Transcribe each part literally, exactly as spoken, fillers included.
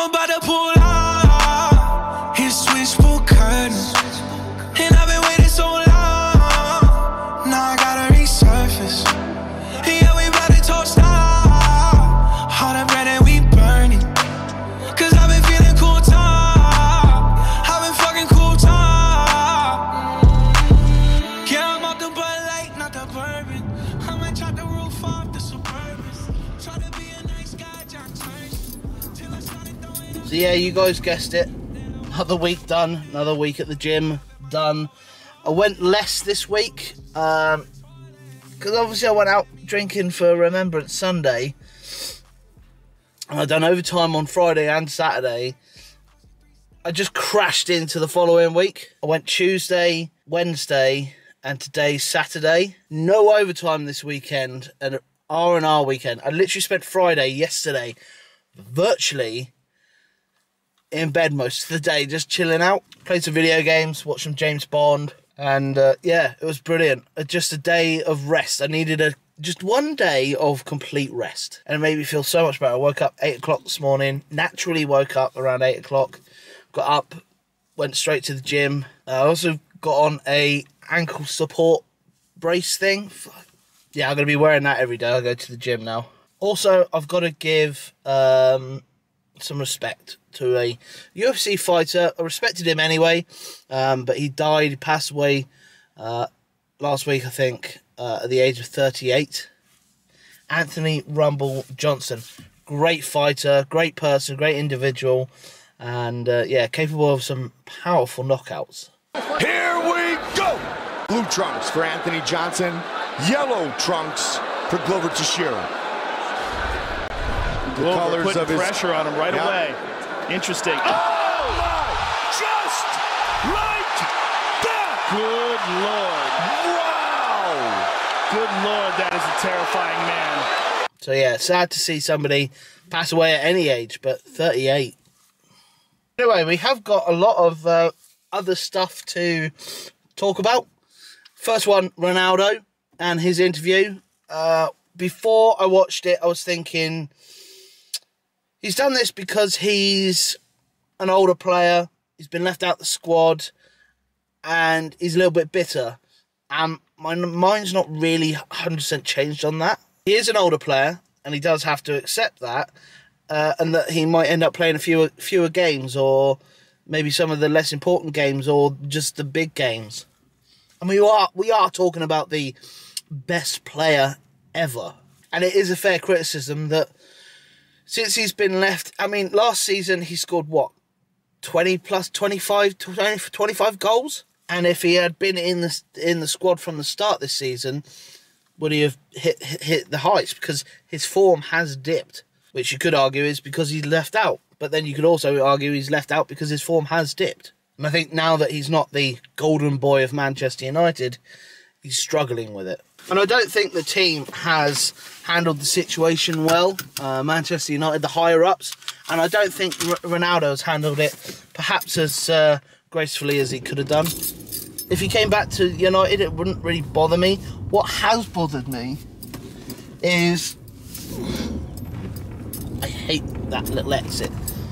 I'm about to pull out. His switchboard curtains. And I've been waiting so long. Now I gotta resurface. Yeah, we about to toast out. All the bread and we burning. Cause I've been feeling cool top. I've been fucking cool top. Yeah, I'm off the Bud Light, not the bourbon. I might chop the roof off the Suburbans. Try to be a nice guy, John Turns. Till I started throwing up. So yeah, you guys guessed it. Another week done. Another week at the gym done. I went less this week. Um, because obviously I went out drinking for Remembrance Sunday. And I done overtime on Friday and Saturday. I just crashed into the following week. I went Tuesday, Wednesday, and today's Saturday. No overtime this weekend, and R and R weekend. I literally spent Friday, yesterday, virtually in bed most of the day, just chilling out. Played some video games, watched some James Bond, and uh, yeah, it was brilliant. Uh, just a day of rest. I needed a just one day of complete rest, and it made me feel so much better. I woke up eight o'clock this morning, naturally woke up around eight o'clock, got up, went straight to the gym. I also got on a ankle support brace thing. Yeah, I'm going to be wearing that every day. I go to the gym now. Also, I've got to give um, some respect to a U F C fighter. I respected him anyway, um, but he died, he passed away uh, last week, I think, uh, at the age of thirty-eight. Anthony Rumble Johnson. Great fighter, great person, great individual, and uh, yeah, capable of some powerful knockouts. Here we go! Blue trunks for Anthony Johnson, yellow trunks for Glover Teixeira. The Glover colors putting of his... pressure on him right yeah. away. Interesting. Oh, my! Just like that! Good Lord. Wow! Good Lord, that is a terrifying man. So yeah, sad to see somebody pass away at any age, but thirty-eight. Anyway, we have got a lot of uh, other stuff to talk about. First one, Ronaldo and his interview. Uh, before I watched it, I was thinking, he's done this because he's an older player, he's been left out the squad, and he's a little bit bitter. And my mind's not really one hundred percent changed on that. He is an older player, and he does have to accept that, uh, and that he might end up playing a fewer, fewer games, or maybe some of the less important games, or just the big games. And we are, we are talking about the best player ever. And it is a fair criticism that since he's been left, I mean, last season he scored, what, twenty plus, twenty-five, twenty, twenty-five goals? And if he had been in the, in the squad from the start this season, would he have hit, hit, hit the heights? Because his form has dipped, which you could argue is because he's left out. But then you could also argue he's left out because his form has dipped. And I think now that he's not the golden boy of Manchester United, he's struggling with it. And I don't think the team has handled the situation well, uh, Manchester United, the higher-ups. And I don't think R Ronaldo has handled it perhaps as uh, gracefully as he could have done. If he came back to United, it wouldn't really bother me. What has bothered me is... I hate that little exit.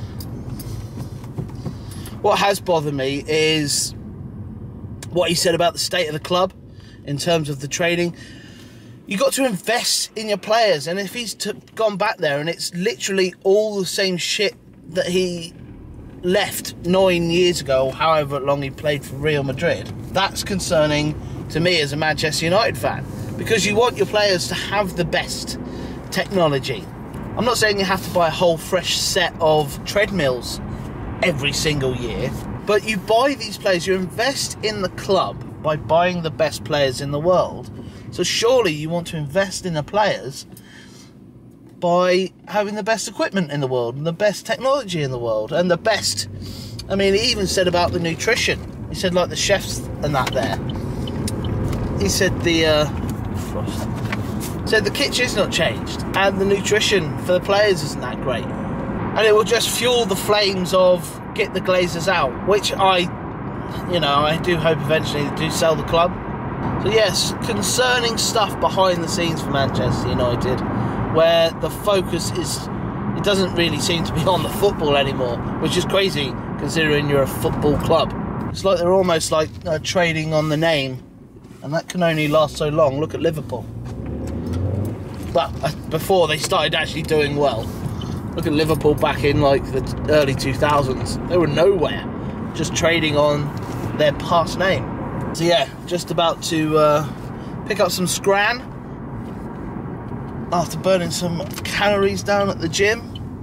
What has bothered me is what he said about the state of the club in terms of the training. You've got to invest in your players, and if he's t gone back there and it's literally all the same shit that he left nine years ago, or however long he played for Real Madrid, that's concerning to me as a Manchester United fan, because you want your players to have the best technology. I'm not saying you have to buy a whole fresh set of treadmills every single year, but you buy these players, you invest in the club by buying the best players in the world. So surely you want to invest in the players by having the best equipment in the world, and the best technology in the world, and the best... I mean, he even said about the nutrition. He said, like, the chefs and that there. He said the... Uh, said the kitchen's not changed, and the nutrition for the players isn't that great. And it will just fuel the flames of get the Glazers out, which I, you know, I do hope eventually they do sell the club. So yes, concerning stuff behind the scenes for Manchester United, where the focus is it doesn't really seem to be on the football anymore, which is crazy considering you're a football club. It's like they're almost like uh, trading on the name, and that can only last so long. Look at Liverpool. Well, uh, before they started actually doing well. Look at Liverpool back in like the early two thousands. They were nowhere, just trading on their past name. So yeah, just about to uh, pick up some scran after burning some calories down at the gym.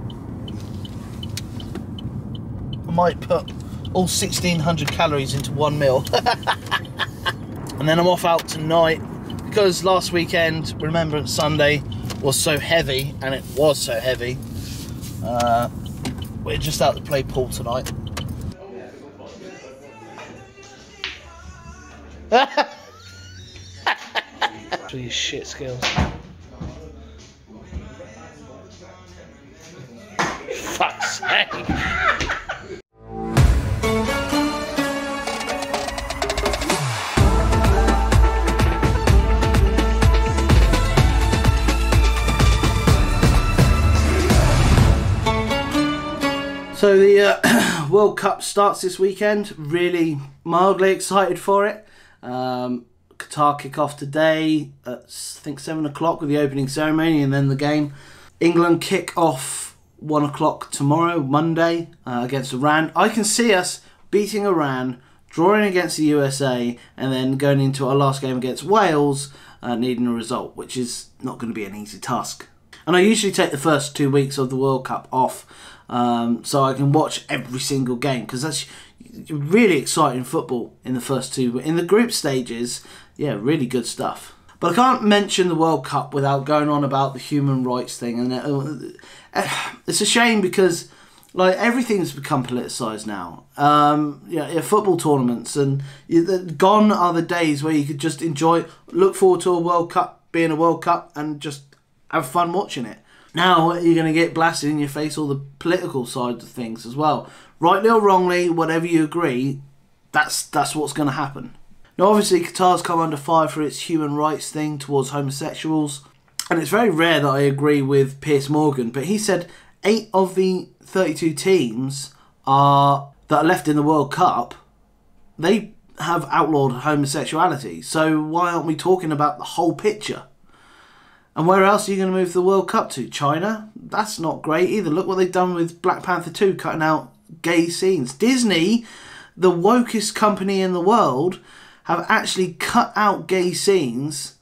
I might put all sixteen hundred calories into one meal. And then I'm off out tonight, because last weekend, Remembrance Sunday, was so heavy, and it was so heavy. Uh, we're just out to play pool tonight. For your shit skills. Fuck's sake. So the uh, World Cup starts this weekend. Really mildly excited for it. Um, Qatar kick off today at I think seven o'clock with the opening ceremony and then the game. England kick off one o'clock tomorrow, Monday, uh, against Iran. I can see us beating Iran, drawing against the U S A, and then going into our last game against Wales, uh, needing a result, which is not going to be an easy task. And I usually take the first two weeks of the World Cup off, um, so I can watch every single game, because that's really exciting football in the first two. In the group stages, yeah, really good stuff. But I can't mention the World Cup without going on about the human rights thing. And it's a shame because like everything's become politicised now. Um, yeah, football tournaments, and gone are the days where you could just enjoy, look forward to a World Cup being a World Cup and just have fun watching it. Now you're going to get blasted in your face all the political sides of things as well. Rightly or wrongly, whatever you agree, that's that's what's going to happen. Now obviously Qatar's come under fire for its human rights thing towards homosexuals, and it's very rare that I agree with Piers Morgan, but he said eight of the thirty-two teams are that are left in the World Cup, they have outlawed homosexuality. So why aren't we talking about the whole picture? And where else are you going to move the World Cup to? China? That's not great either. Look what they've done with Black Panther two, cutting out gay scenes. Disney, the wokest company in the world, have actually cut out gay scenes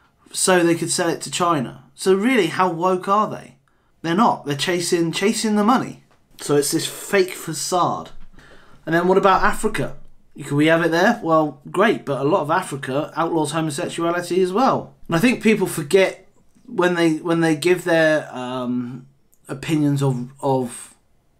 so they could sell it to China. So really, how woke are they? They're not. They're chasing chasing the money. So it's this fake facade. And then what about Africa? Can we have it there? Well, great, but a lot of Africa outlaws homosexuality as well. And I think people forget when they when they give their um, opinions of of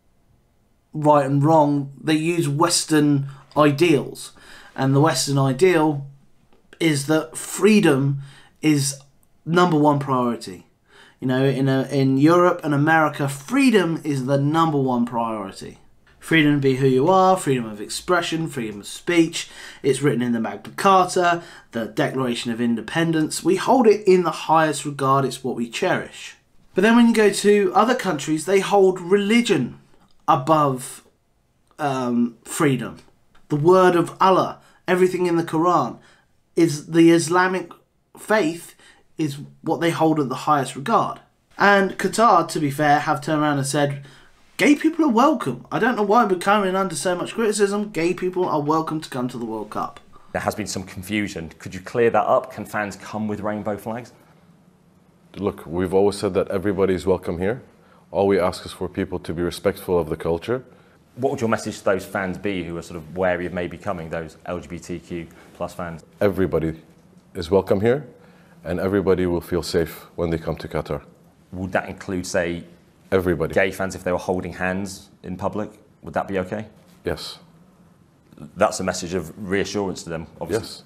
right and wrong, they use Western ideals, and the Western ideal is that freedom is number one priority. You know, in a, in Europe and America, freedom is the number one priority. Freedom to be who you are, freedom of expression, freedom of speech. It's written in the Magna Carta, the Declaration of Independence. We hold it in the highest regard. It's what we cherish. But then when you go to other countries, they hold religion above um, freedom. The word of Allah, everything in the Quran, is the Islamic faith is what they hold at the highest regard. And Qatar, to be fair, have turned around and said, gay people are welcome. I don't know why we're coming under so much criticism. Gay people are welcome to come to the World Cup. There has been some confusion. Could you clear that up? Can fans come with rainbow flags? Look, we've always said that everybody's welcome here. All we ask is for people to be respectful of the culture. What would your message to those fans be who are sort of wary of maybe coming, those L G B T Q plus fans? Everybody is welcome here, and everybody will feel safe when they come to Qatar. Would that include, say, everybody? Gay fans, if they were holding hands in public, would that be okay? Yes. That's a message of reassurance to them, obviously. Yes.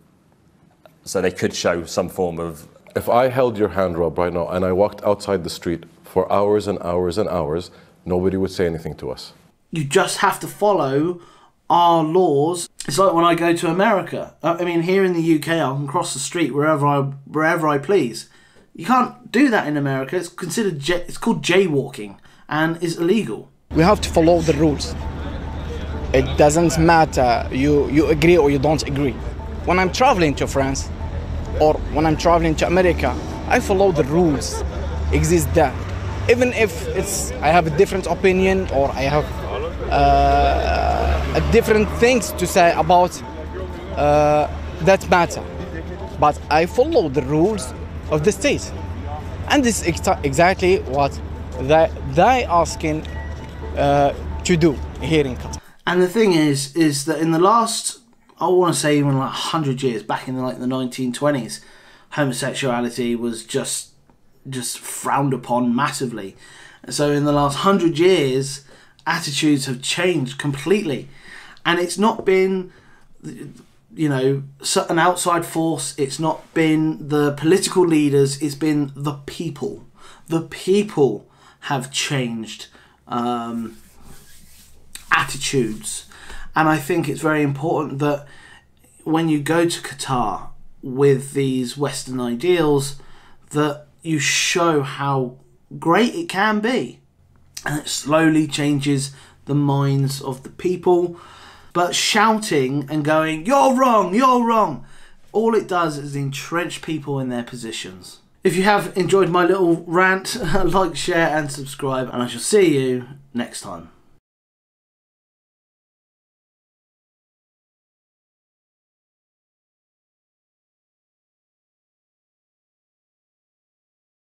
So they could show some form of... If I held your hand, Rob, right now, and I walked outside the street for hours and hours and hours, nobody would say anything to us. You just have to follow our laws. It's like when I go to America. I mean, here in the U K, I can cross the street wherever I wherever I please. You can't do that in America. It's considered it's called jaywalking. and is illegal. We have to follow the rules. It doesn't matter you, you agree or you don't agree. When I'm traveling to France or when I'm traveling to America, I follow the rules exist there. Even if it's I have a different opinion or I have uh, a different things to say about uh, that matter. But I follow the rules of the state. And this is exa exactly what they, they asking uh, to do here in Qatar. And the thing is, is that in the last, I want to say even like one hundred years, back in like the nineteen twenties, homosexuality was just just frowned upon massively. So in the last one hundred years, attitudes have changed completely. And it's not been, you know, an outside force. It's not been the political leaders. It's been the people. The people have changed um, attitudes. And I think it's very important that when you go to Qatar with these Western ideals, that you show how great it can be. And it slowly changes the minds of the people. But shouting and going, "You're wrong, you're wrong," all it does is entrench people in their positions. If you have enjoyed my little rant, like, share and subscribe, and I shall see you next time.